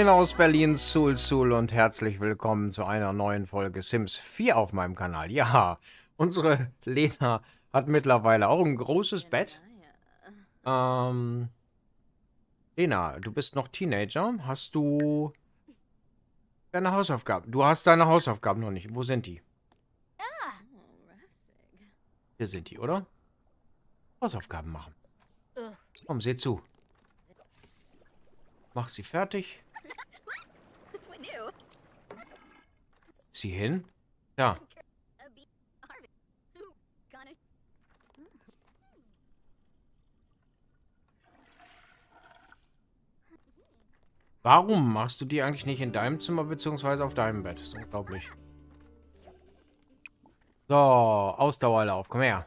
Moin aus Berlin, Sul und herzlich willkommen zu einer neuen Folge Sims 4 auf meinem Kanal. Ja, unsere Lena hat mittlerweile auch ein großes Bett. Lena, du bist noch Teenager. Hast du deine Hausaufgaben? Du hast deine Hausaufgaben noch nicht. Wo sind die? Hier sind die, oder? Hausaufgaben machen. Komm, seh zu. Mach sie fertig. Sie hin? Ja. Warum machst du die eigentlich nicht in deinem Zimmer beziehungsweise auf deinem Bett? Das ist unglaublich. So, Ausdauerlauf. Komm her.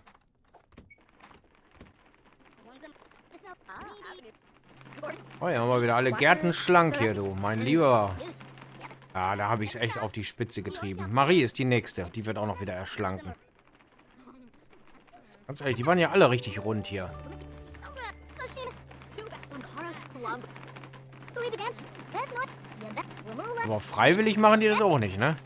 Oh ja, haben wir wieder alle Gärten schlank hier, du. Mein Lieber. Ja, da habe ich es echt auf die Spitze getrieben. Marie ist die nächste. Die wird auch noch wieder erschlanken. Ganz ehrlich, die waren ja alle richtig rund hier. Aber freiwillig machen die das auch nicht, ne?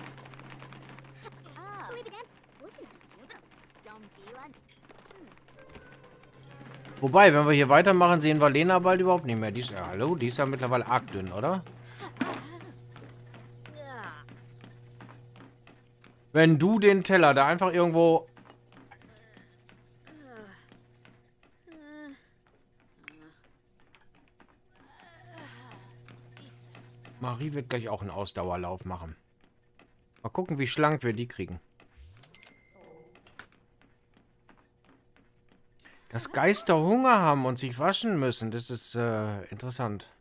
Wobei, wenn wir hier weitermachen, sehen wir Lena bald überhaupt nicht mehr. Die ist, ja, hallo, die ist ja mittlerweile arg dünn, oder? Wenn du den Teller da einfach irgendwo... Marie wird gleich auch einen Ausdauerlauf machen. Mal gucken, wie schlank wir die kriegen. Dass Geister Hunger haben und sich waschen müssen, das ist interessant.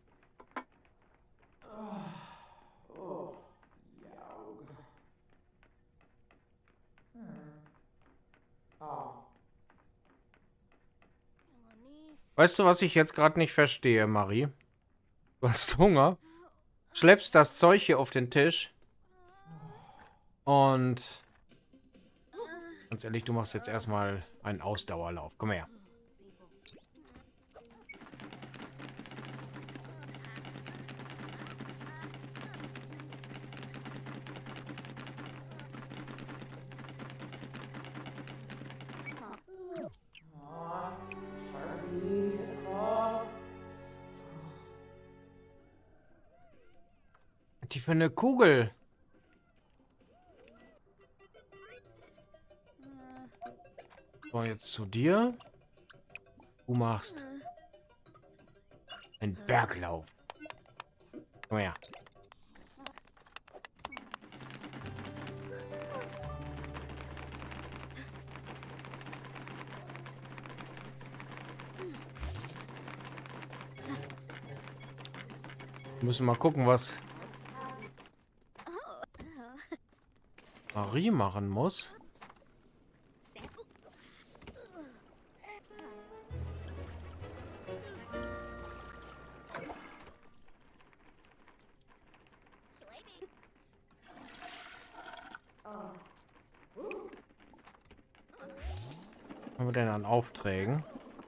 Weißt du, was ich jetzt gerade nicht verstehe, Marie? Du hast Hunger, schleppst das Zeug hier auf den Tisch und... Ganz ehrlich, du machst jetzt erstmal einen Ausdauerlauf. Komm her. Die für eine Kugel. So, jetzt zu dir. Du machst einen Berglauf. Komm her. Wir müssen mal gucken, was Marie machen muss. Was haben wir denn an Aufträgen?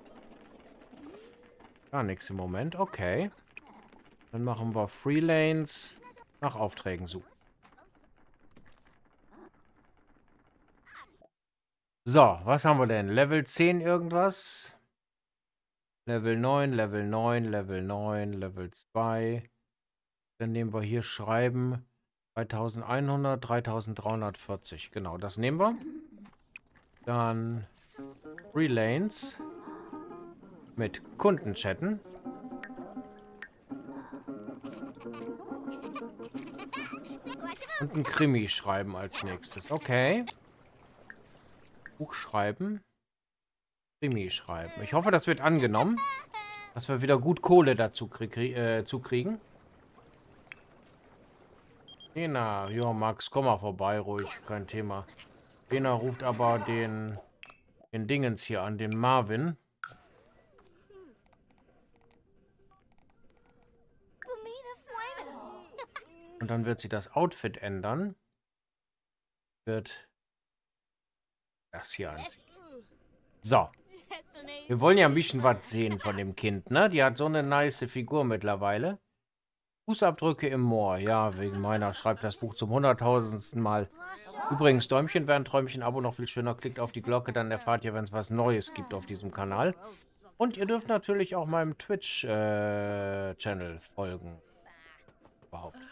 Gar nichts im Moment. Okay. Dann machen wir Freelanes nach Aufträgen suchen. So, was haben wir denn? Level 10 irgendwas? Level 9, Level 9, Level 9, Level 2. Dann nehmen wir hier Schreiben 3100, 3340. Genau, das nehmen wir. Dann Freelanes mit Kunden chatten. Und ein Krimi schreiben als nächstes. Okay. Buch schreiben. Krimi schreiben. Ich hoffe, das wird angenommen. Dass wir wieder gut Kohle dazu kriegen. Lena, ja, Max, komm mal vorbei, ruhig. Kein Thema. Lena ruft aber den Dingens hier an, den Marvin. Und dann wird sie das Outfit ändern. Wird das hier anziehen. So. Wir wollen ja ein bisschen was sehen von dem Kind, ne? Die hat so eine nice Figur mittlerweile. Fußabdrücke im Moor. Ja, wegen meiner. Schreibt das Buch zum 100.000. Mal. Übrigens, Däumchen wäre ein Träumchen, Abo noch viel schöner. Klickt auf die Glocke, dann erfahrt ihr, wenn es was Neues gibt auf diesem Kanal. Und ihr dürft natürlich auch meinem Twitch-Channel folgen. Überhaupt.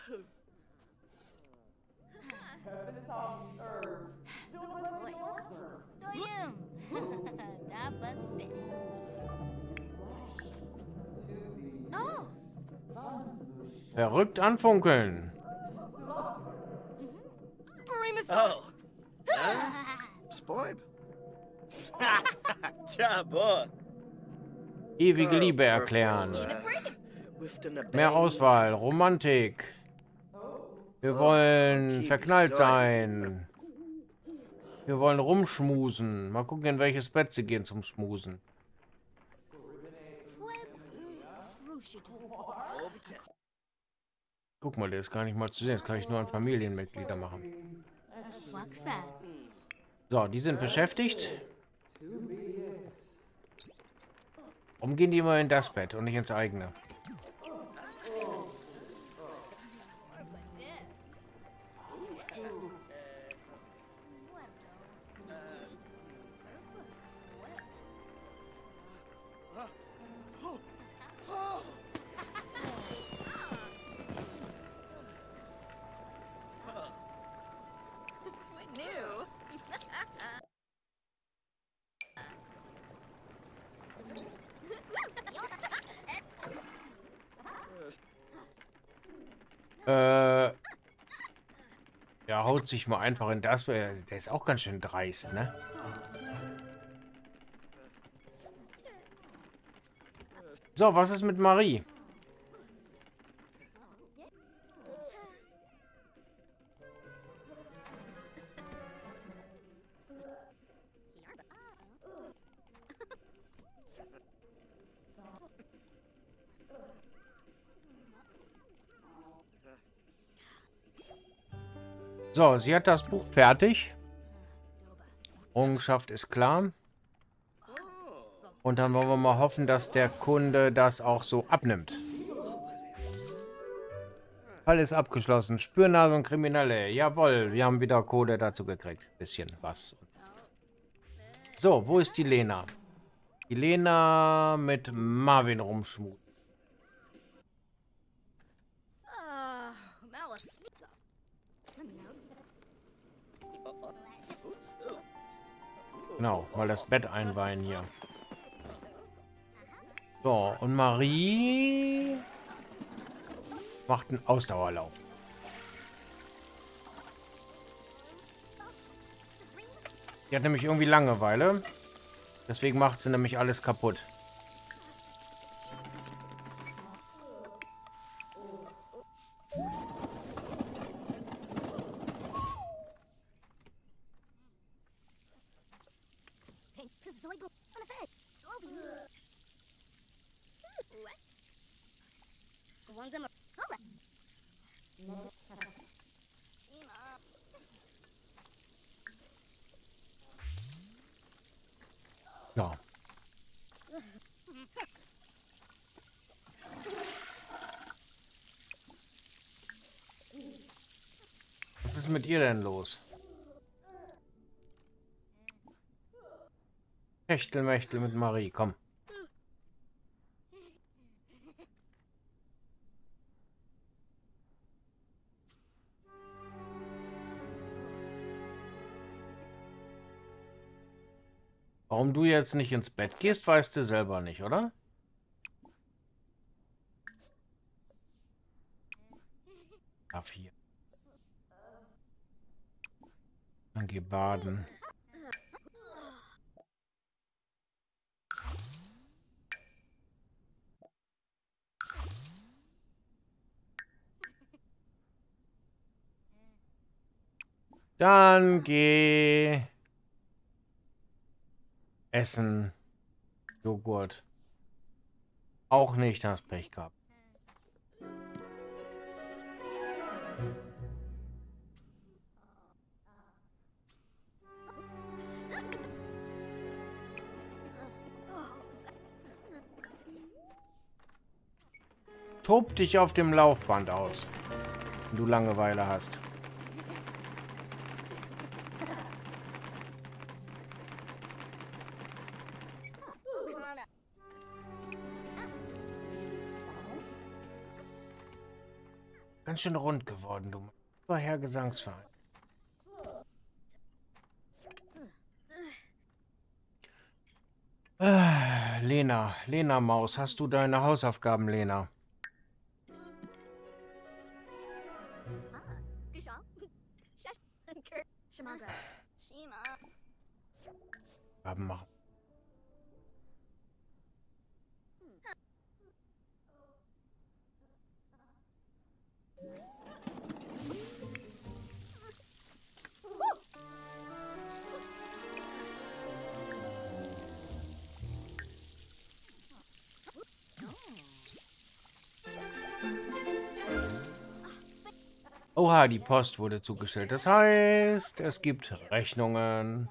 Verrückt anfunkeln. Oh. Spoib. Jabba. Ewige Liebe erklären. Mehr Auswahl. Romantik. Wir wollen verknallt sein. Wir wollen rumschmusen. Mal gucken, in welches Bett sie gehen zum Schmusen. Guck mal, der ist gar nicht mal zu sehen. Das kann ich nur an Familienmitglieder machen. So, die sind beschäftigt. Warum gehen die immer in das Bett und nicht ins eigene? Ja, haut sich mal einfach in das. Der ist auch ganz schön dreist, ne? So, was ist mit Marie? So, sie hat das Buch fertig. Errungenschaft ist klar. Und dann wollen wir mal hoffen, dass der Kunde das auch so abnimmt. Fall ist abgeschlossen. Spürnase und Kriminelle. Jawohl, wir haben wieder Kohle dazu gekriegt. Bisschen was. So, wo ist die Lena? Die Lena mit Marvin rumschmut. Genau, mal das Bett einweihen hier. So, und Marie macht einen Ausdauerlauf. Die hat nämlich irgendwie Langeweile. Deswegen macht sie nämlich alles kaputt. Ja. Was ist mit ihr denn los? Techtelmechtel mit Marie, komm. Warum du jetzt nicht ins Bett gehst, weißt du selber nicht, oder? A4. Dann geh baden. Dann geh essen. Joghurt. Auch nicht, hast Pech gehabt. Tob dich auf dem Laufband aus, wenn du Langeweile hast. Ganz schön rund geworden, du. Herr Gesangsverein. Lena Maus, hast du deine Hausaufgaben, Lena? Aufgaben machen. Oha, die Post wurde zugestellt. Das heißt, es gibt Rechnungen.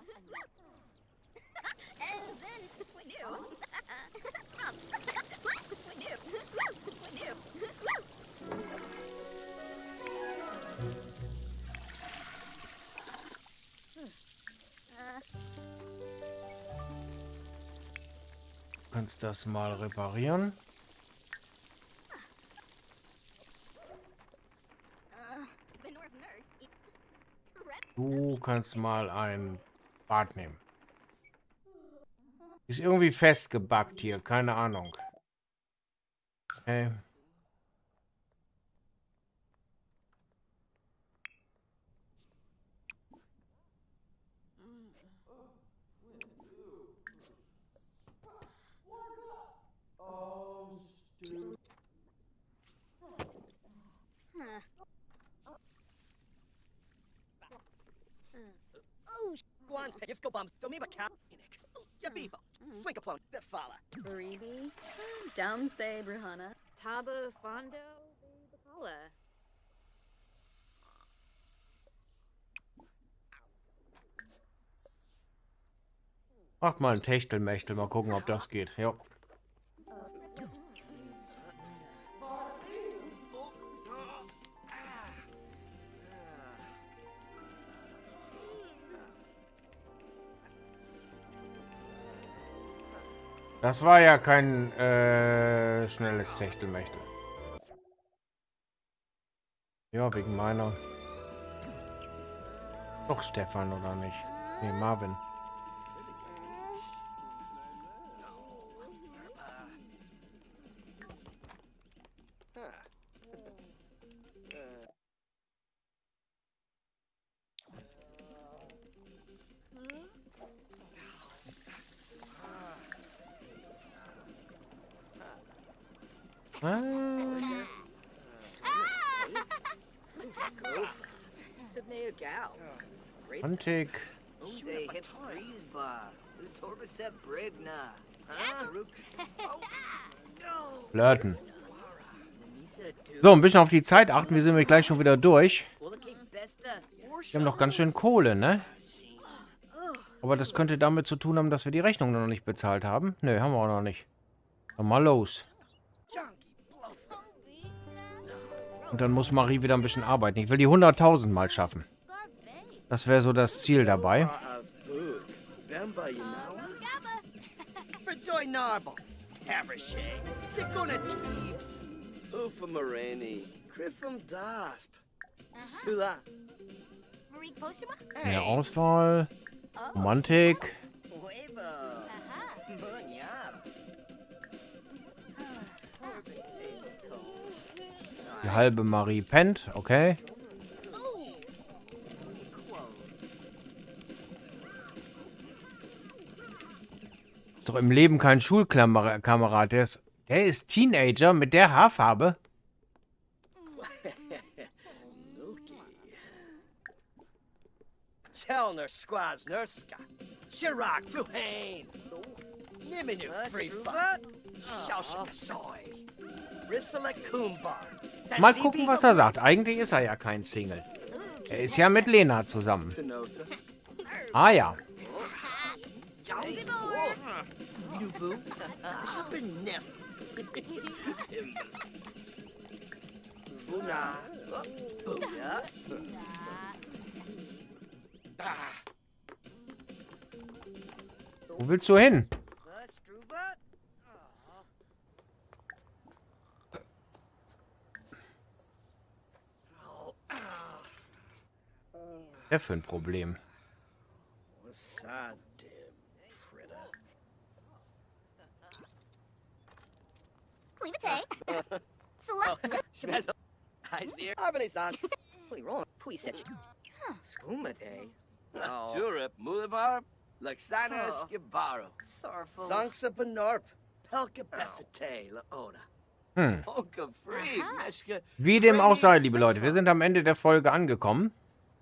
Du kannst das mal reparieren. Du kannst mal ein Bad nehmen. Ist irgendwie festgebackt hier, keine Ahnung. Okay. Guan's Gifko Bums, Domiba Cap, Yabibo, Swinkaplone, Bifala. Baribi, Damse Bruhana, Taba Fondo, Bacala. Mach mal ein Techtelmechtel, mal gucken, ob das geht. Ja. Das war ja kein schnelles Techtelmechtel. Ja, wegen meiner. Doch Stefan, oder nicht? Nee, Marvin. Antik. Flirten. So, ein bisschen auf die Zeit achten. Wir sind nämlich gleich schon wieder durch. Wir haben noch ganz schön Kohle, ne? Aber das könnte damit zu tun haben, dass wir die Rechnung noch nicht bezahlt haben. Nö, haben wir auch noch nicht. Dann mal los. Und dann muss Marie wieder ein bisschen arbeiten. Ich will die 100.000 mal schaffen. Das wäre so das Ziel dabei. Mehr Auswahl. Romantik. Die halbe Marie pennt, okay. Ist doch im Leben kein Schulkamerad. Der ist Teenager mit der Haarfarbe. Chelner Squaz Nurska, Chirac Duhane, Niminu Freefa, Shaushakasoy, Rissalek Kumbar. Mal gucken, was er sagt. Eigentlich ist er ja kein Single. Er ist ja mit Lena zusammen. Ah ja. Funa. Booyah. Da. Wo willst du hin? Strubat. Der für ein Problem. What's that, Pritter? Cleavate. Select. I see. Arbani-san. Pui ron. Pui sech. Skumate. Turip. Mulibar. Laxana Skibaro. Sorful. Sanksa Panorp. Pelka Befete. Laona. Polka Free. Meshka. Wie dem auch sei, liebe Leute, wir sind am Ende der Folge angekommen.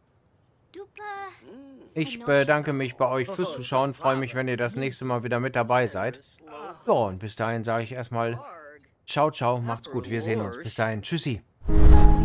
Ich bedanke mich bei euch fürs Zuschauen. Freue mich, wenn ihr das nächste Mal wieder mit dabei seid. Ja, und bis dahin sage ich erstmal ciao, ciao, macht's gut. Wir sehen uns. Bis dahin. Tschüssi.